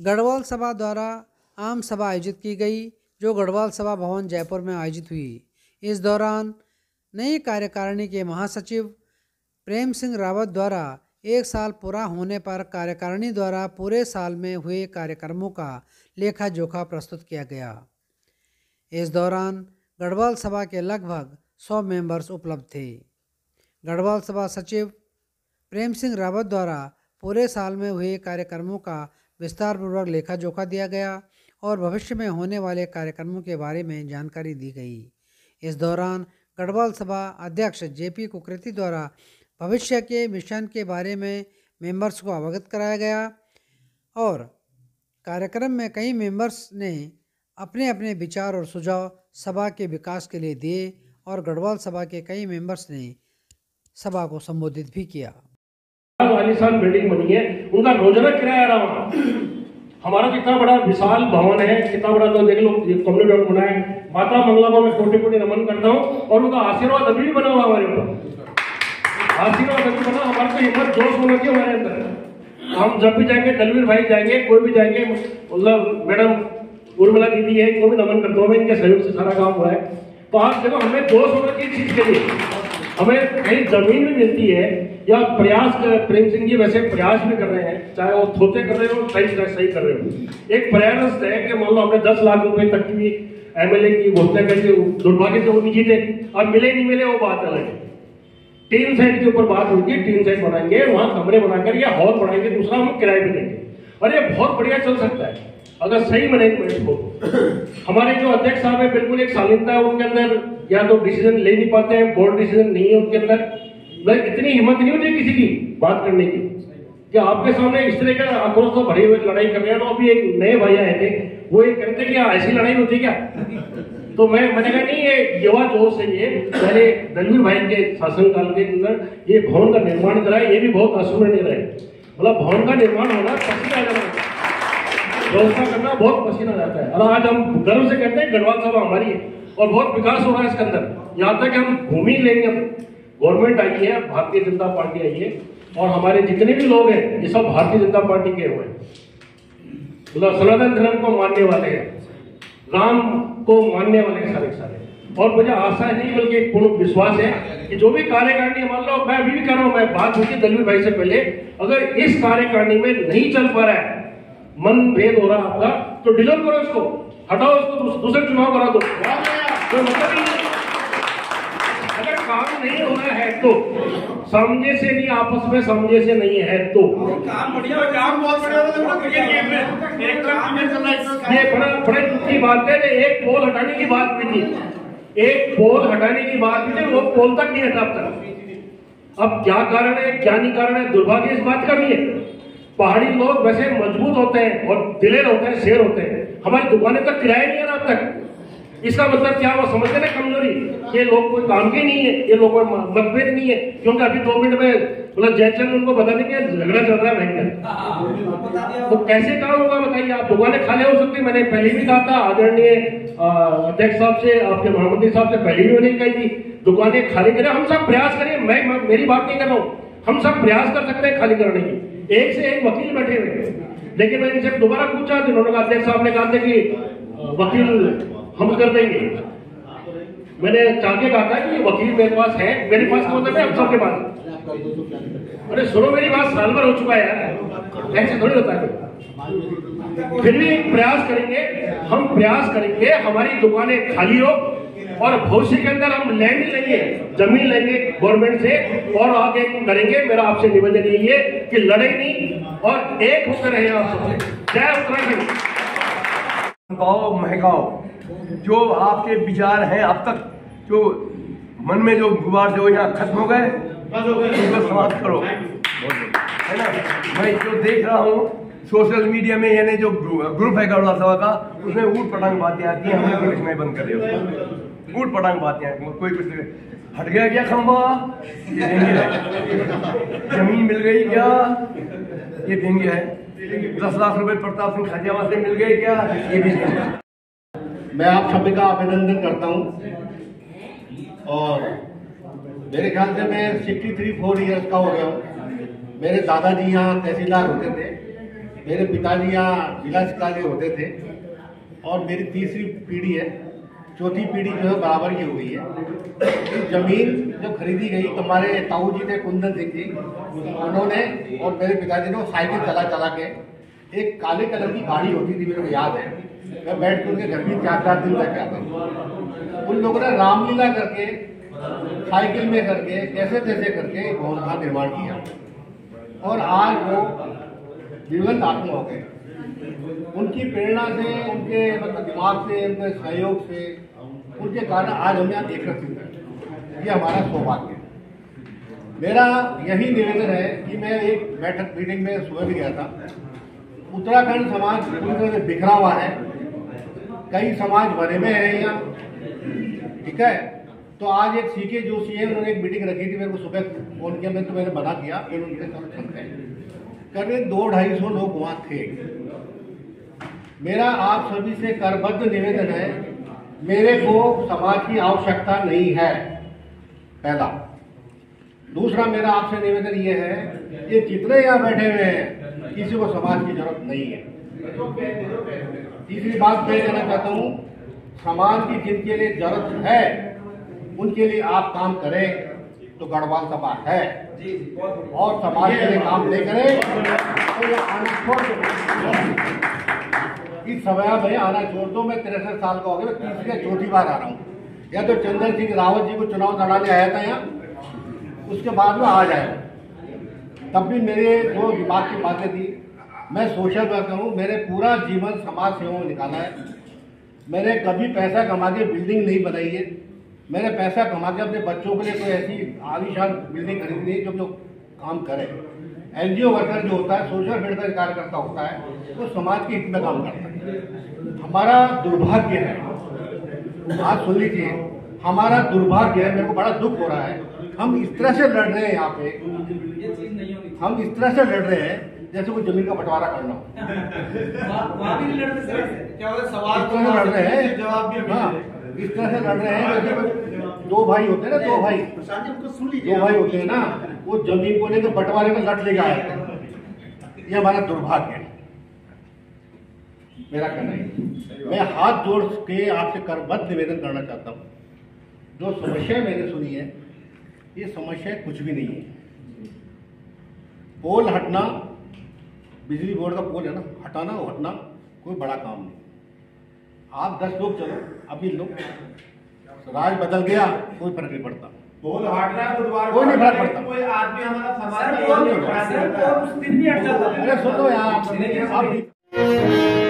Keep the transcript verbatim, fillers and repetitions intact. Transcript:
गढ़वाल सभा द्वारा आम सभा आयोजित की गई, जो गढ़वाल सभा भवन जयपुर में आयोजित हुई। इस दौरान नई कार्यकारिणी के महासचिव प्रेम सिंह रावत द्वारा एक साल पूरा होने पर कार्यकारिणी द्वारा पूरे साल में हुए कार्यक्रमों का लेखा जोखा प्रस्तुत किया गया। इस दौरान गढ़वाल सभा के लगभग सौ मेंबर्स उपलब्ध थे। गढ़वाल सभा सचिव प्रेम सिंह रावत द्वारा पूरे साल में हुए कार्यक्रमों का विस्तार पूर्वक लेखा जोखा दिया गया और भविष्य में होने वाले कार्यक्रमों के बारे में जानकारी दी गई। इस दौरान गढ़वाल सभा अध्यक्ष जेपी कुकृति द्वारा भविष्य के मिशन के बारे में मेंबर्स को अवगत कराया गया और कार्यक्रम में कई मेंबर्स ने अपने अपने विचार और सुझाव सभा के विकास के लिए दिए और गढ़वाल सभा के कई मेंबर्स ने सभा को संबोधित भी किया। आलीशान बिल्डिंग बनी है, उनका रोजाना किराया रहा वहाँ। हमारा कितना बड़ा विशाल भवन है, कितना बड़ा, तो देख लो कम्युनिटी हॉल बना है। माता मंगला को मैं कोटि कोटि नमन करता हूँ और उनका आशीर्वाद अभी भी बना हुआ हमारे ऊपर। आशीर्वाद अभी बना, हमारे को हिम्मत जोश होना चाहिए हमारे अंदर। हम जब भी जाएंगे, दलवीर भाई जाएंगे, कोई भी जाएंगे, मतलब मैडम उर्मिला दीदी है, इनको भी नमन करता हूँ मैं, इनके सहयोग से सारा काम हुआ है। तो आप देखो, हमें जोश होना चाहिए चीज के लिए। हमें कहीं जमीन भी मिलती है या प्रयास कर, प्रेम सिंह जी वैसे प्रयास भी कर रहे हैं, चाहे वो थोते कर रहे हो, सही सही कर रहे हो। एक प्रयास है कि मान लो हमने दस लाख रुपए तक की एमएलए की घोषणा करके दुर्भाग्य से वो नहीं जीते, अब मिले नहीं मिले वो बात अलग है। टीन सेट के ऊपर बात होगी, टीन सेट बनाएंगे, वहां कमरे बनाकर या हॉल बनाएंगे, दूसरा हम किराए पे देंगे और ये बहुत बढ़िया चल सकता है अगर सही मैनेजमेंट हो। हमारे जो अध्यक्ष साहब है, बिल्कुल एक शालीनता है उनके अंदर, या तो डिसीजन ले नहीं पाते हैं, बोर्ड डिसीजन नहीं है उनके अंदर। इतनी हिम्मत नहीं होती किसी की बात करने की कि आपके सामने इस तरह का आक्रोश तो भरे हुए लड़ाई कर रहे हैं। तो अभी एक नए भैया आए थे, वो ये कहते कि ऐसी लड़ाई होती क्या? तो मैं मैंने कहा नहीं, ये युवा जोश है। ये पहले दलवीर भाई के शासनकाल के अंदर ये भवन का निर्माण करा है, ये भी बहुत अस्मरणीय रहे। मतलब भवन का निर्माण होना पसीना आ जाता है, व्यवस्था करना बहुत पसीना जाता है। और आज हम गर्व से कहते हैं गढ़वाल सभा हमारी है और बहुत विकास हो रहा है इसके अंदर। यहाँ तक हम भूमि लेंगे, गवर्नमेंट आई है, भारतीय जनता पार्टी आई है और हमारे जितने भी लोग हैं ये सब भारतीय जनता पार्टी के हुए, मतलब सनातन धर्म को मानने वाले हैं, राम को मानने वाले हैं सारे सारे। और मुझे आशा नहीं बल्कि पूर्ण विश्वास है कि जो भी कार्यकारिणी, मान लो मैं अभी भी कर रहा हूँ, मैं बात हुई दलवीर भाई से पहले, अगर इस कार्यकारिणी में नहीं चल पा रहा है, मन भेद हो रहा है आपका, तो डिजोल्व करो इसको, हटाओ इसको, दूसरे चुनाव करा दो। तो मतलब नहीं, अगर काम नहीं हो रहा है तो समझे से नहीं, आपस में समझे से नहीं है तो काम बढ़िया, काम बहुत बढ़िया। ये बड़ा बड़े दुख की बात है, एक पोल हटाने की बात भी थी, एक पोल हटाने की बात भी थी, वो पोल तक नहीं हटा अब तक। अब क्या कारण है, क्या नहीं कारण है, दुर्भाग्य इस बात का भी है। पहाड़ी लोग वैसे मजबूत होते हैं और दिलेर होते हैं, शेर होते हैं। हमारी दुकानें तक किराया नहीं है ना अब तक। इसका मतलब क्या, वो समझते ना कमजोरी, ये लोग कोई काम के नहीं है, ये लोग मतभेद नहीं है। क्योंकि अभी दो मिनट में मतलब जयचंद उनको बता देंगे झगड़ा चल रहा है भयंकर, तो कैसे काम होगा बताइए आप? दुकानें खाली हो सकती, मैंने पहले भी कहा था, आदरणीय अध्यक्ष साहब से, आपके महामंत्री साहब से पहले भी उन्हें कही थी, दुकानें खाली करें। हम सब प्रयास करें, मैं मेरी बात नहीं कर रहा हूँ, हम सब प्रयास कर सकते हैं खाली करने की। एक से एक वकील बैठे हुए, लेकिन मैंने इनसे दोबारा पूछा, उन्होंने कहा, अध्यक्ष साहब ने कहा था कि वकील हम कर देंगे। मैंने चाहके कहा था कि वकील मेरे पास है, मेरे पास का मतलब है हम सबके पास। अरे सुनो मेरी बात, साल भर हो चुका है यार, ऐसे थोड़ी होता है। फिर भी प्रयास करेंगे, हम प्रयास करेंगे, हमारी दुकानें खाली हो और भविष्य के अंदर हम लैंड लेंगे, जमीन लेंगे गवर्नमेंट से और आगे करेंगे। मेरा आपसे निवेदन यही है कि लड़े नहीं और एक होकर रहे आप सब। जय उत्तराखंड। महकाओ, जो आपके विचार हैं अब तक, जो मन में जो गुबार जो यहाँ खत्म हो गए, उनको समाप्त करो, है ना। मैं जो देख रहा हूँ सोशल मीडिया में, यानी जो ग्रुप है गढ़वाल सभा का, उसमें ऊट पटांग बातें आती हैं, हमें पुलिस में बंद कर रहे, ऊट पटांग बातें। कोई कुछ हट गया क्या खंबा, ये देंगे है, जमीन मिल गई क्या, ये देंगे है, दस लाख रुपए प्रताप सिंह खाजियाबाद से मिल गए क्या, ये भी देंगे। मैं आप सभी का अभिनंदन करता हूं और मेरे ख्याल से मैं सिक्सटी थ्री फोर ईयर्स का हो गया हूँ। मेरे दादाजी यहाँ तहसीलदार होते थे मेरे पिताजी यहाँ जिला अधिकारी होते थे और मेरी तीसरी पीढ़ी है, चौथी पीढ़ी जो है बराबर की हो गई है। जमीन जब खरीदी गई तो हमारे ताऊ जी थे कुंदन सिंह जी, उन्होंने और मेरे पिताजी ने साइकिल चला चला के, एक काले कलर की गाड़ी होती थी मेरे को याद है, मैं बैठ के उनके घर भी चार चार दिन रह के आते। उन लोगों ने रामलीला करके साइकिल में करके कैसे तैसे करके भवन का निर्माण किया और आज वो दिवंगत आत्मा हो गए। उनकी प्रेरणा से, उनके मतलब दिमाग से, उनके सहयोग से, उनके कारण आज हम यहाँ एकत्रित हैं। ये हमारा सौभाग्य है। मेरा यही निवेदन है कि मैं एक बैठक मीटिंग में सुबह भी गया था। उत्तराखंड समाज पूरी तरह से बिखरा हुआ है, कई समाज बने में है यहाँ, ठीक है। तो आज एक सीके जोशी है, उन्होंने एक मीटिंग रखी थी, मेरे को सुबह फोन किया, मैं तो मैंने मना किया, फिर उनके साथ चल गए। करीब दो ढाई सौ लोग वहाँ थे। मेरा आप सभी से करबद्ध निवेदन है, मेरे को समाज की आवश्यकता नहीं है, पहला। दूसरा मेरा आपसे निवेदन ये है, ये जितने यहाँ बैठे हुए हैं किसी को समाज की जरूरत नहीं है। तीसरी बात मैं कहना चाहता हूँ, समाज की जिनके लिए जरूरत है उनके लिए आप काम करें तो गढ़वाल सभा है, और समाज के लिए काम नहीं करें तो ये आना छोड़ दो। इस सभा में आना छोड़ दो। मैं तिरसठ साल का हो गया, मैं तीसरी या चौथी बार आ रहा हूँ। या तो चंद्र सिंह रावत जी को चुनाव लड़ाने आया था यहाँ, उसके बाद में आ जाएगा। तब भी मेरे जो दिमाग की बातें थी, मैं सोशल वर्कर हूँ, मेरे पूरा जीवन समाज सेवा में निकाला है। मैंने कभी पैसा कमा के बिल्डिंग नहीं बनाई है, मैंने पैसा कमा के अपने बच्चों के लिए कोई ऐसी आलीशान बिल्डिंग खरीदी नहीं जो जो काम करे। एनजीओ वर्कर जो होता है, सोशल वेलफेयर कार्यकर्ता होता है, वो समाज के हित में काम करता है। हमारा दुर्भाग्य है, आज सुन लीजिए, हमारा दुर्भाग्य है, मेरे को बड़ा दुख हो रहा है, हम इस तरह से लड़ रहे हैं यहाँ पे, हम इस तरह से लड़ रहे हैं जैसे कोई जमीन का बंटवारा करना हो। इस तरह से लड़ रहे हैं, हाँ, इस तरह से लड़ रहे हैं जैसे दो भाई होते हैं ना, दो भाई दो भाई होते हैं ना, वो जमीन को लेकर बंटवारे में लट लेके आए। ये हमारा दुर्भाग्य है, मेरा कहना है। मैं हाथ जोड़ के आपसे करबद्ध निवेदन करना चाहता हूँ, जो समस्या मैंने सुनी है, ये समस्या कुछ भी नहीं है। पोल हटना, बिजली बोर्ड का पोल है ना, हटाना और हटना कोई बड़ा काम नहीं। आप दस लोग चलो, अभी लोग राज बदल गया, कोई फर्क नहीं पड़ता। पोल हटना है, कोई नहीं फर्क पड़ता। कोई आदमी हमारा समाज अरे सुनो यार, आप